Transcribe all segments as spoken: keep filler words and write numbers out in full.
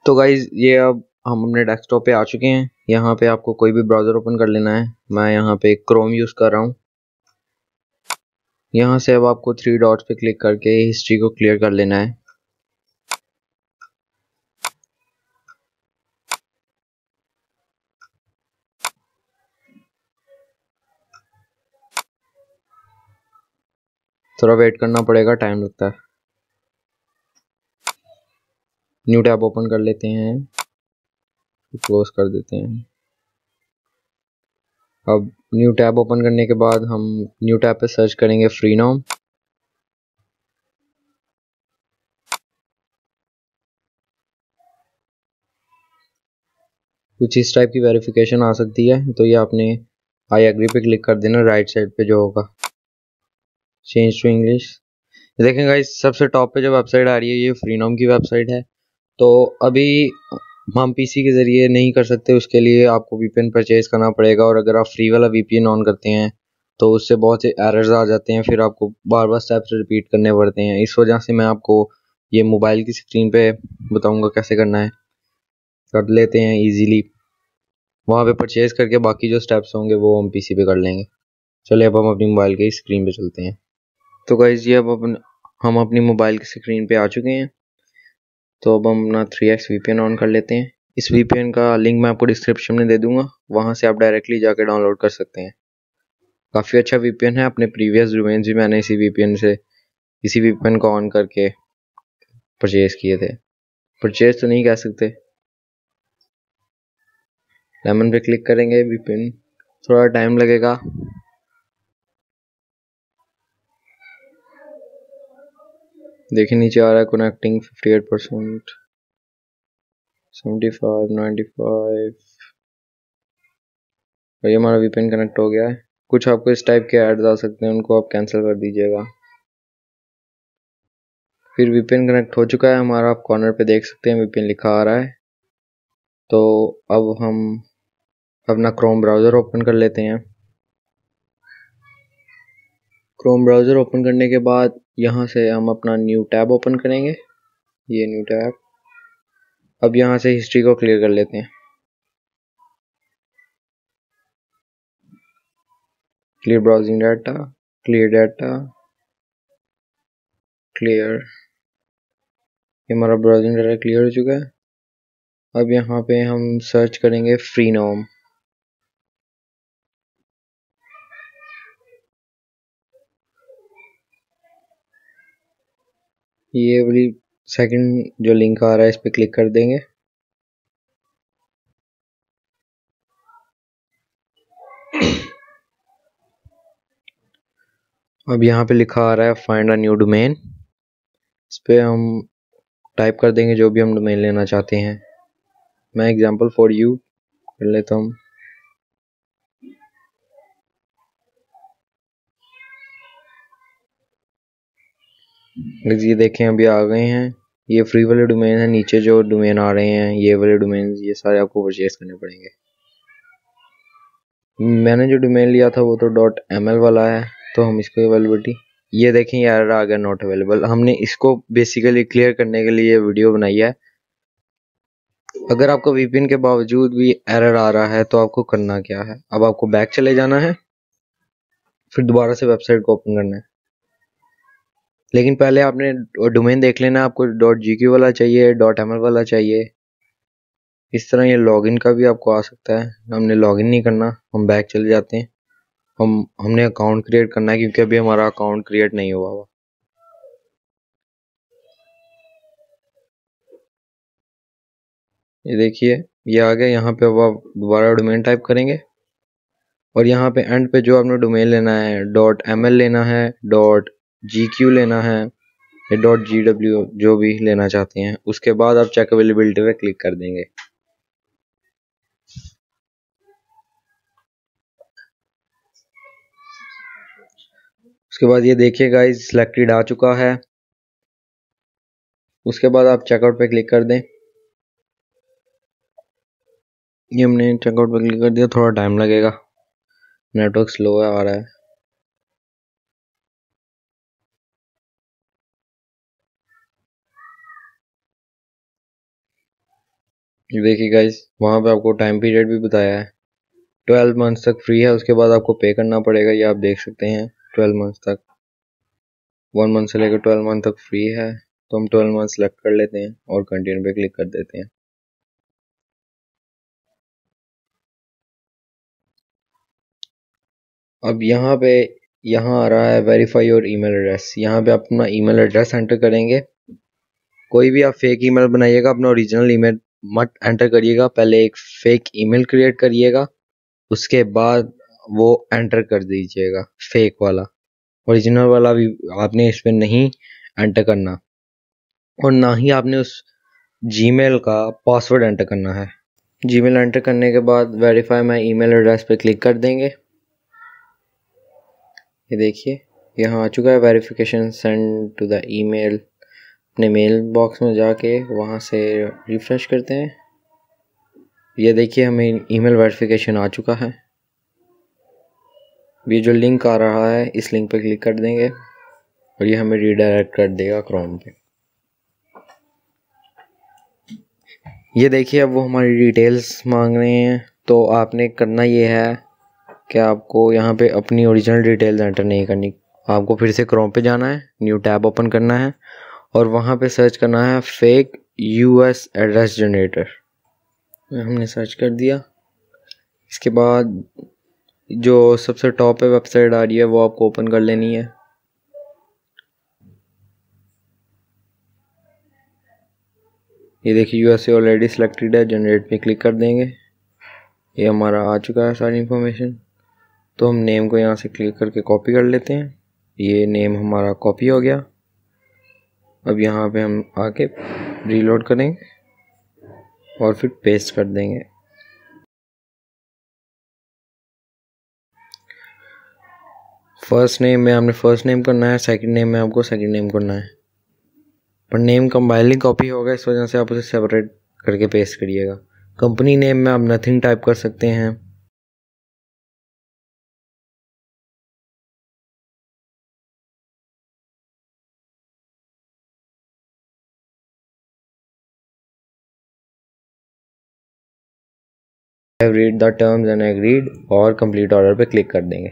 तो गाइज ये अब हम अपने डेस्कटॉप पे आ चुके हैं। यहाँ पे आपको कोई भी ब्राउज़र ओपन कर लेना है। मैं यहाँ पे क्रोम यूज़ कर रहा हूँ। यहाँ से अब आपको थ्री डॉट्स पे क्लिक करके हिस्ट्री को क्लियर कर लेना है। थोड़ा वेट करना पड़ेगा, टाइम लगता है। न्यू टैब ओपन कर लेते हैं, क्लोज कर देते हैं। अब न्यू टैब ओपन करने के बाद हम न्यू टैब पे सर्च करेंगे फ्रीनोम। कुछ इस टाइप की वेरिफिकेशन आ सकती है, तो ये आपने आई एग्री पे क्लिक कर देना राइट साइड पे जो होगा। Change to English. देखें गाइस, सबसे टॉप पे जो वेबसाइट आ रही है ये फ्रीनोम की वेबसाइट है। तो अभी हम पीसी के ज़रिए नहीं कर सकते, उसके लिए आपको वीपीएन परचेज करना पड़ेगा। और अगर आप फ्री वाला वीपीएन ऑन करते हैं तो उससे बहुत से एरर्स आ जाते हैं, फिर आपको बार बार स्टेप्स रिपीट करने पड़ते हैं। इस वजह से मैं आपको ये मोबाइल की स्क्रीन पे बताऊंगा कैसे करना है। कर लेते हैं इजीली, वहाँ पे परचेज करके बाकी जो स्टेप्स होंगे वो हम पीसी पे कर लेंगे। चलिए अब हम अपनी मोबाइल की स्क्रीन पे चलते हैं। तो गाइस ये अब अपन हम अपनी मोबाइल की स्क्रीन पे आ चुके हैं। तो अब हम अपना थ्री एक्स वीपीएन ऑन कर लेते हैं। इस वीपीएन का लिंक मैं आपको डिस्क्रिप्शन में दे दूंगा, वहाँ से आप डायरेक्टली जाकर डाउनलोड कर सकते हैं। काफ़ी अच्छा वीपीएन है। अपने प्रीवियस डोमेन्स भी मैंने इसी वीपीएन से इसी वीपीएन को ऑन करके परचेज किए थे। परचेज तो नहीं कह सकते। लेमन पे क्लिक करेंगे, वीपीएन थोड़ा टाइम लगेगा। देखिए नीचे आ रहा है connecting fifty eight percent, seventy five, ninety five. और ये हमारा वीपीएन कनेक्ट हो गया है। कुछ आपको इस टाइप के एड्स आ सकते हैं, उनको आप कैंसिल कर दीजिएगा। फिर वीपीएन कनेक्ट हो चुका है हमारा, आप कॉर्नर पे देख सकते हैं वीपीएन लिखा आ रहा है। तो अब हम अपना क्रोम ब्राउज़र ओपन कर लेते हैं। क्रोम ब्राउज़र ओपन करने के बाद यहाँ से हम अपना न्यू टैब ओपन करेंगे, ये न्यू टैब। अब यहाँ से हिस्ट्री को क्लियर कर लेते हैं। Clear browsing data, clear data, clear. ये हमारा ब्राउजिंग डाटा क्लियर हो चुका है। अब यहाँ पे हम सर्च करेंगे फ्रीनोम। ये वाली सेकंड जो लिंक आ रहा है इस पर क्लिक कर देंगे। अब यहाँ पे लिखा आ रहा है फाइंड अ न्यू डोमेन। इस पर हम टाइप कर देंगे जो भी हम डोमेन लेना चाहते हैं। मैं एग्जाम्पल फॉर यू कर लेता हूँ। ये देखें अभी आ गए हैं। ये फ्री वाले डोमेन है। नीचे जो डोमेन आ रहे हैं ये वाले डोमेन, ये सारे आपको परचेज करने पड़ेंगे। मैंने जो डोमेन लिया था वो तो डॉट एम एल वाला है, तो हम इसको अवेलेबिलिटी, ये देखें ये एरर आ गया नॉट अवेलेबल। हमने इसको बेसिकली क्लियर करने के लिए वीडियो बनाई है। अगर आपको वीपीएन के बावजूद भी एरर आ रहा है तो आपको करना क्या है, अब आपको बैक चले जाना है, फिर दोबारा से वेबसाइट को ओपन करना है। लेकिन पहले आपने डोमेन देख लेना, आपको डॉट जी क्यू वाला चाहिए, डॉट एम एल वाला चाहिए। इस तरह ये लॉगिन का भी आपको आ सकता है। हमने लॉगिन नहीं करना, हम बैक चले जाते हैं। हम हमने अकाउंट क्रिएट करना है क्योंकि अभी हमारा अकाउंट क्रिएट नहीं हुआ हुआ। ये देखिए ये आ गया। यहाँ पे अब आप दोबारा डोमेन टाइप करेंगे और यहाँ पे एंड पे जो आपने डोमेन लेना है, डॉट एम एल लेना है, डॉट जी क्यू लेना है, या डॉट जी डब्ल्यू, जो भी लेना चाहते हैं। उसके बाद आप चेक अवेलेबिलिटी पे क्लिक कर देंगे। उसके बाद ये देखिए गाइस सिलेक्टेड आ चुका है। उसके बाद आप चेकआउट पे क्लिक कर दें। ये हमने चेकआउट पे क्लिक कर दिया। थोड़ा टाइम लगेगा, नेटवर्क स्लो है आ रहा है। ये देखिए गाइस, वहाँ पे आपको टाइम पीरियड भी बताया है, ट्वेल्व मंथ्स तक फ्री है, उसके बाद आपको पे करना पड़ेगा। ये आप देख सकते हैं ट्वेल्व मंथ्स तक, वन मंथ से लेकर ट्वेल्व मंथ तक फ्री है। तो हम ट्वेल्व मंथ सेलेक्ट कर लेते हैं और कंटिन्यू पे क्लिक कर देते हैं। अब यहाँ पे यहाँ आ रहा है वेरीफाई योर ईमेल एड्रेस। यहाँ पे आप अपना ईमेल एड्रेस एंटर करेंगे। कोई भी आप फेक ईमेल बनाइएगा, अपना ओरिजिनल ईमेल मत एंटर करिएगा। पहले एक फेक ईमेल क्रिएट करिएगा, उसके बाद वो एंटर कर दीजिएगा फेक वाला। ओरिजिनल वाला भी आपने इसमें नहीं एंटर करना, और ना ही आपने उस जीमेल का पासवर्ड एंटर करना है। जीमेल एंटर करने के बाद वेरीफाई माई ईमेल एड्रेस पे क्लिक कर देंगे। ये देखिए यहाँ आ चुका है verification send to the email. अपने मेल बॉक्स में जाके वहाँ से रिफ्रेश करते हैं। ये देखिए हमें ईमेल वेरिफिकेशन आ चुका है। ये जो लिंक आ रहा है इस लिंक पे क्लिक कर देंगे और ये हमें रीडायरेक्ट कर देगा क्रोम पे। ये देखिए अब वो हमारी डिटेल्स मांग रहे हैं, तो आपने करना ये है कि आपको यहाँ पे अपनी ओरिजिनल डिटेल्स एंटर नहीं करनी। आपको फिर से क्रोम पे जाना है, न्यू टैब ओपन करना है और वहाँ पे सर्च करना है फेक यूएस एड्रेस जनरेटर। हमने सर्च कर दिया। इसके बाद जो सबसे टॉप पे वेबसाइट आ रही है वो आपको ओपन कर लेनी है। ये देखिए यूएसए ऑलरेडी सिलेक्टेड है, जनरेट पे क्लिक कर देंगे। ये हमारा आ चुका है सारी इंफॉर्मेशन। तो हम नेम को यहाँ से क्लिक करके कॉपी कर लेते हैं। ये नेम हमारा कॉपी हो गया। अब यहाँ पे हम आके रीलोड करेंगे और फिर पेस्ट कर देंगे। फर्स्ट नेम में आपने फर्स्ट नेम करना है, सेकंड नेम में आपको सेकंड नेम करना है, पर नेम कंबाइनिंग कॉपी होगा, इस वजह से आप उसे सेपरेट करके पेस्ट करिएगा। कंपनी नेम में आप नथिंग टाइप कर सकते हैं। Read the terms and agreed और कंप्लीट ऑर्डर पे क्लिक कर देंगे।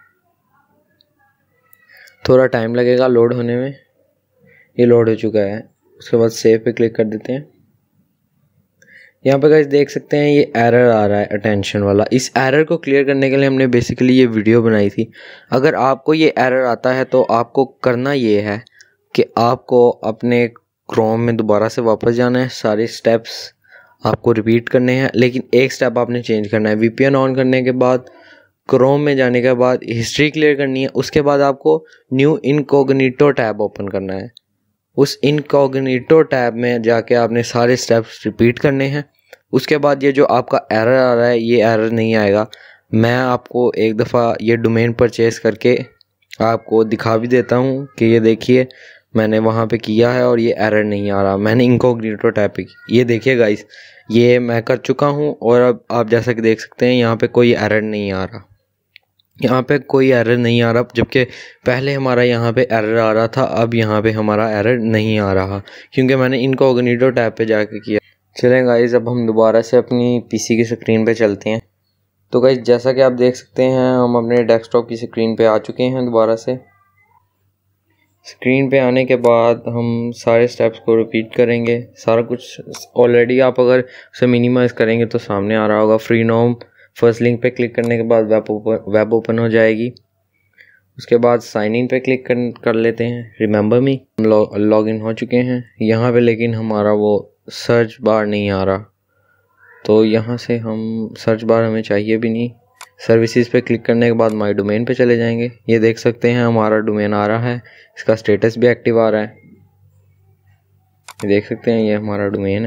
थोड़ा टाइम लगेगा लोड होने में। ये लोड हो चुका है। उसके बाद सेव पे क्लिक कर देते हैं। यहाँ पे गाइस देख सकते हैं ये एरर आ रहा है अटेंशन वाला। इस एरर को क्लियर करने के लिए हमने बेसिकली ये वीडियो बनाई थी। अगर आपको ये एरर आता है तो आपको करना ये है कि आपको अपने क्रोम में दोबारा से वापस जाना है, सारे स्टेप्स आपको रिपीट करने हैं, लेकिन एक स्टेप आपने चेंज करना है। वीपीएन ऑन करने के बाद क्रोम में जाने के बाद हिस्ट्री क्लियर करनी है। उसके बाद आपको न्यू इनकॉग्निटो टैब ओपन करना है। उस इनकॉग्निटो टैब में जाके आपने सारे स्टेप्स रिपीट करने हैं। उसके बाद ये जो आपका एरर आ रहा है ये एरर नहीं आएगा। मैं आपको एक दफ़ा ये डोमेन परचेज करके आपको दिखा भी देता हूँ कि ये देखिए मैंने वहाँ पे किया है और ये एरर नहीं आ रहा। मैंने इनकॉग्निटो टैब पे ये देखिए गाइस, ये मैं कर चुका हूँ और अब आप जैसा कि देख सकते हैं यहाँ पे कोई एरर नहीं आ रहा। यहाँ पे कोई एरर नहीं आ रहा, जबकि पहले हमारा यहाँ पे एरर आ रहा था। अब यहाँ पे हमारा एरर नहीं आ रहा क्योंकि मैंने इनकॉग्निटो टैब पे जाके किया। चलें गाइस, अब हम दोबारा से अपनी पीसी की स्क्रीन पे चलते हैं। तो गाइस जैसा कि आप देख सकते हैं हम अपने डेस्कटॉप की स्क्रीन पे आ चुके हैं। दोबारा से स्क्रीन पे आने के बाद हम सारे स्टेप्स को रिपीट करेंगे। सारा कुछ ऑलरेडी आप अगर उसे मिनिमाइज करेंगे तो सामने आ रहा होगा। फ्रीनोम फर्स्ट लिंक पे क्लिक करने के बाद वेब ओपन वेब ओपन हो जाएगी। उसके बाद साइन इन पे क्लिक कर कर लेते हैं। रिमेंबर मी, हम लॉग इन हो चुके हैं यहाँ पे, लेकिन हमारा वो सर्च बार नहीं आ रहा। तो यहाँ से हम सर्च बार हमें चाहिए भी नहीं। सर्विसेज पे क्लिक करने के बाद माई डोमेन पे चले जाएंगे। ये देख सकते हैं हमारा डोमेन आ रहा है, इसका स्टेटस भी एक्टिव आ रहा है। ये देख सकते हैं ये हमारा डोमेन है।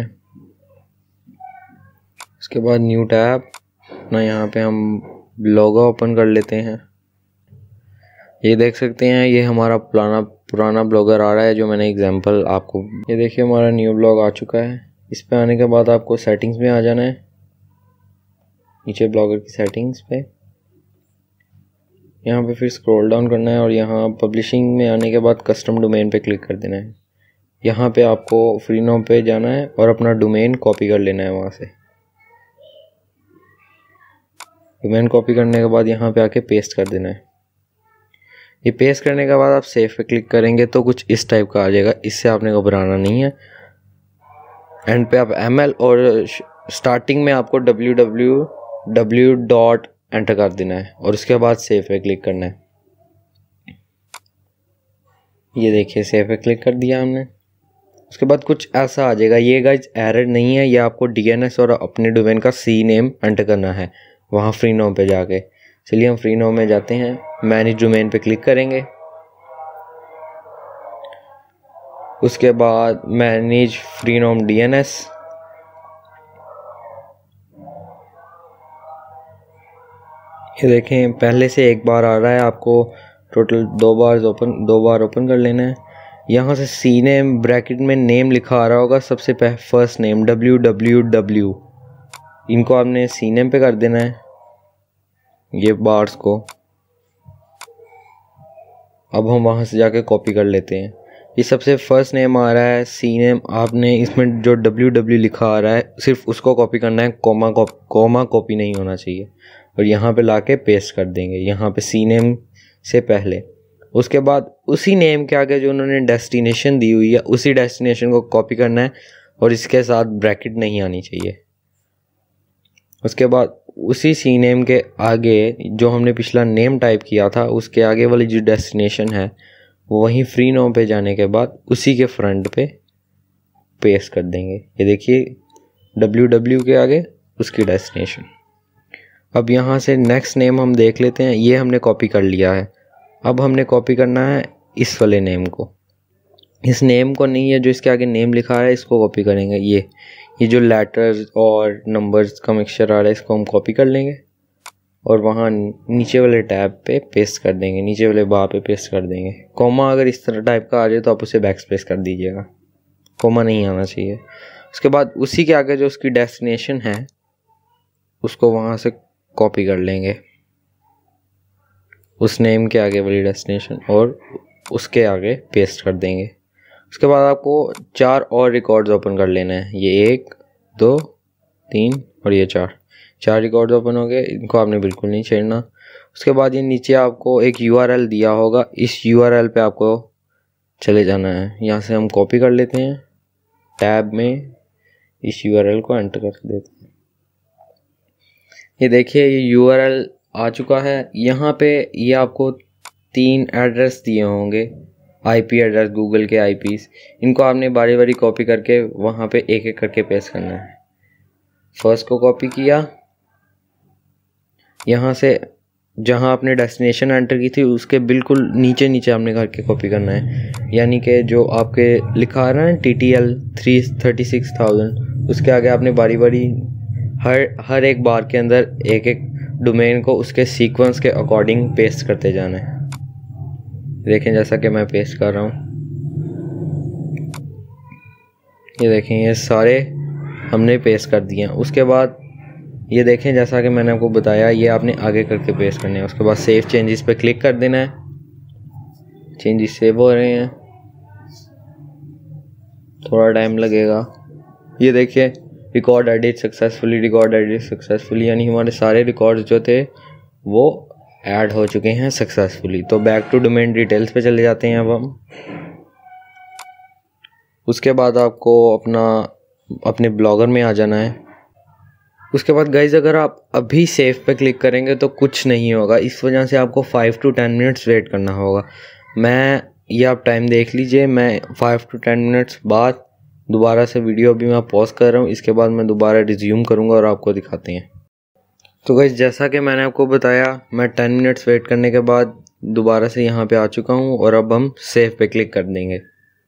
उसके बाद न्यू टैब ना, यहाँ पे हम लोगो ओपन कर लेते हैं। ये देख सकते हैं ये हमारा पुराना पुराना ब्लॉगर आ रहा है जो मैंने एग्जांपल आपको। ये देखिए हमारा न्यू ब्लॉग आ चुका है। इस पे आने के बाद आपको सेटिंग्स में आ जाना है, नीचे ब्लॉगर की सेटिंग्स पे। यहाँ पे फिर स्क्रॉल डाउन करना है और यहाँ पब्लिशिंग में आने के बाद कस्टम डोमेन पे क्लिक कर देना है। यहाँ पे आपको फ्रीनोम पे जाना है और अपना डोमेन कॉपी कर लेना है वहाँ से। डोमेन कॉपी करने के बाद यहाँ पे आके पेस्ट कर देना है। ये पेस्ट करने के बाद आप सेव पे क्लिक करेंगे तो कुछ इस टाइप का आ जाएगा, इससे आपने घबराना नहीं है। एंड पे आप एम एल और स्टार्टिंग में आपको W W W dot enter कर देना है और उसके बाद सेव पे क्लिक करना है। ये देखिए सेव पे क्लिक कर दिया हमने। उसके बाद कुछ ऐसा आ जाएगा, ये गाइस एरर नहीं है, ये आपको डी एन एस और अपने डोमेन का सी नेम एंटर करना है वहाँ फ्रीनोम पे जाके। चलिए हम फ्रीनोम में जाते हैं, मैनेज डोमेन पे क्लिक करेंगे। उसके बाद manage Freenom D N S, ये देखें पहले से एक बार आ रहा है, आपको टोटल दो बार ओपन दो बार ओपन कर लेना है। यहाँ से सी नेम ब्रैकेट में नेम लिखा आ रहा होगा, सबसे पहले first name W W W, इनको आपने सी नेम पे कर देना है ये बार्स को। अब हम वहाँ से जाके कॉपी कर लेते हैं। ये सबसे फर्स्ट नेम आ रहा है सी नेम, आपने इसमें जो डब्ल्यू डब्ल्यू लिखा आ रहा है सिर्फ उसको कॉपी करना है, कोमा कॉपी कोमा कॉपी नहीं होना चाहिए। और यहाँ पे लाके पेस्ट कर देंगे यहाँ पे सी नेम से पहले। उसके बाद उसी नेम के आगे जो उन्होंने डेस्टिनेशन दी हुई है उसी डेस्टिनेशन को कॉपी करना है और इसके साथ ब्रैकेट नहीं आनी चाहिए। उसके बाद उसी सी नेम के आगे जो हमने पिछला नेम टाइप किया था उसके आगे वाली जो डेस्टिनेशन है वो वहीं फ्रीनोम पे जाने के बाद उसी के फ्रंट पे पेस्ट कर देंगे। ये देखिए डब्ल्यू डब्ल्यू के आगे उसकी डेस्टिनेशन। अब यहाँ से नेक्स्ट नेम हम देख लेते हैं, ये हमने कॉपी कर लिया है। अब हमने कॉपी करना है इस वाले नेम को, इस नेम को नहीं है जो इसके आगे नेम लिखा है इसको कॉपी करेंगे। ये ये जो लेटर्स और नंबर्स का मिक्सचर आ रहा है इसको हम कॉपी कर लेंगे और वहाँ नीचे वाले टैब पे पेस्ट कर देंगे, नीचे वाले बार पे पेस्ट कर देंगे। कोमा अगर इस तरह टाइप का आ जाए तो आप उसे बैक स्पेस कर दीजिएगा, कोमा नहीं आना चाहिए। उसके बाद उसी के आगे जो उसकी डेस्टिनेशन है उसको वहाँ से कॉपी कर लेंगे, उस नेम के आगे वाली डेस्टिनेशन और उसके आगे पेस्ट कर देंगे। उसके बाद आपको चार और रिकॉर्ड्स ओपन कर लेना है, ये एक दो तीन और ये चार चार रिकॉर्ड्स ओपन हो गए, इनको आपने बिल्कुल नहीं छेड़ना। उसके बाद ये नीचे आपको एक यूआरएल दिया होगा, इस यूआरएल पे आपको चले जाना है। यहाँ से हम कॉपी कर लेते हैं, टैब में इस यूआरएल को एंटर कर देते हैं। ये देखिए ये यूआरएल आ चुका है। यहाँ पे ये आपको तीन एड्रेस दिए होंगे, आईपी एड्रेस, गूगल के आईपीस, इनको आपने बारी बारी कॉपी करके वहाँ पे एक एक करके पेस्ट करना है। फर्स्ट को कॉपी किया, यहाँ से जहाँ आपने डेस्टिनेशन एंटर की थी उसके बिल्कुल नीचे नीचे आपने करके कॉपी करना है, यानी कि जो आपके लिखा आ रहा है T T L three thirty six thousand उसके आगे आपने बारी बारी हर हर एक बार के अंदर एक एक डोमेन को उसके सीक्वेंस के अकॉर्डिंग पेस्ट करते जाना है। देखें जैसा कि मैं पेस्ट कर रहा हूँ, ये देखें ये सारे हमने पेस्ट कर दिए हैं। उसके बाद ये देखें जैसा कि मैंने आपको बताया ये आपने आगे करके पेस्ट करने हैं। उसके बाद सेव चेंजेस पे क्लिक कर देना है, चेंजेस सेव हो रहे हैं, थोड़ा टाइम लगेगा। ये देखिए record edit successfully, record edit successfully, यानी हमारे सारे रिकॉर्ड्स जो थे वो ऐड हो चुके हैं सक्सेसफुली। तो बैक टू डोमेन डिटेल्स पे चले जाते हैं अब हम। उसके बाद आपको अपना अपने ब्लॉगर में आ जाना है। उसके बाद गाइज अगर आप अभी सेव पे क्लिक करेंगे तो कुछ नहीं होगा, इस वजह से आपको five to ten minutes wait करना होगा। मैं ये आप टाइम देख लीजिए, मैं फाइव टू टेन मिनट्स बाद दोबारा से वीडियो अभी मैं पॉज कर रहा हूँ, इसके बाद मैं दोबारा रिज्यूम करूँगा और आपको दिखाते हैं। तो गाइस जैसा कि मैंने आपको बताया मैं टेन मिनट्स वेट करने के बाद दोबारा से यहाँ पे आ चुका हूँ और अब हम सेव पे क्लिक कर देंगे।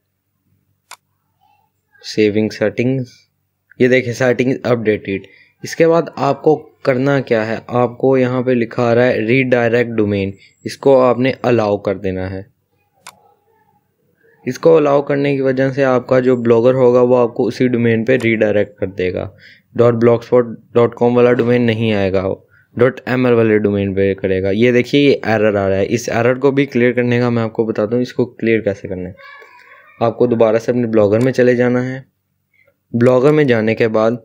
सेविंग सेटिंग्स, ये देखिए सेटिंग्स अपडेटेड। इसके बाद आपको करना क्या है, आपको यहाँ पे लिखा आ रहा है रीडायरेक्ट डोमेन, इसको आपने अलाउ कर देना है। इसको अलाउ करने की वजह से आपका जो ब्लॉगर होगा वो आपको उसी डोमेन पे रीडायरेक्ट कर देगा। Dot blogspot dot com वाला डोमेन नहीं आएगा, डॉट एम एल वाले डोमेन पे करेगा। ये देखिए ये एरर आ रहा है, इस एरर को भी क्लियर करने का मैं आपको बताता हूँ इसको क्लियर कैसे करना है। आपको दोबारा से अपने ब्लॉगर में चले जाना है। ब्लॉगर में जाने के बाद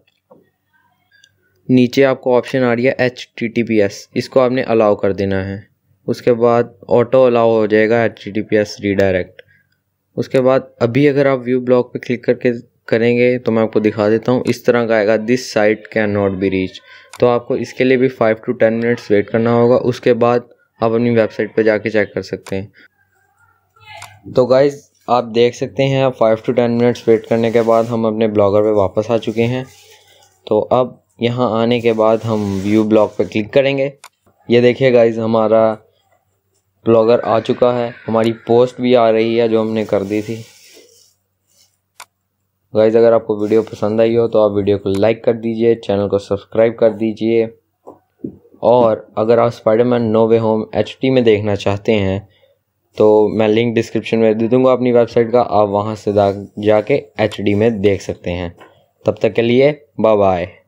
नीचे आपको ऑप्शन आ रही है H T T P S, इसको आपने अलाउ कर देना है। उसके बाद ऑटो अलाउ हो जाएगा H T T P S redirect. उसके बाद अभी अगर आप व्यू ब्लॉग पे क्लिक करके करेंगे तो मैं आपको दिखा देता हूँ, इस तरह का आएगा, this site cannot be reach. तो आपको इसके लिए भी five to ten minutes wait करना होगा। उसके बाद आप अपनी वेबसाइट पे जाके चेक कर सकते हैं। तो गाइज़ आप देख सकते हैं, अब five to ten minutes wait करने के बाद हम अपने ब्लॉगर पे वापस आ चुके हैं। तो अब यहाँ आने के बाद हम व्यू ब्लॉग पे क्लिक करेंगे। ये देखिए गाइज़, हमारा ब्लॉगर आ चुका है, हमारी पोस्ट भी आ रही है जो हमने कर दी थी। गाइज़ अगर आपको वीडियो पसंद आई हो तो आप वीडियो को लाइक कर दीजिए, चैनल को सब्सक्राइब कर दीजिए, और अगर आप Spider Man No Way Home H D में देखना चाहते हैं तो मैं लिंक डिस्क्रिप्शन में दे दूँगा अपनी वेबसाइट का, आप वहाँ से जाके एच डी में देख सकते हैं। तब तक के लिए बाय बाय।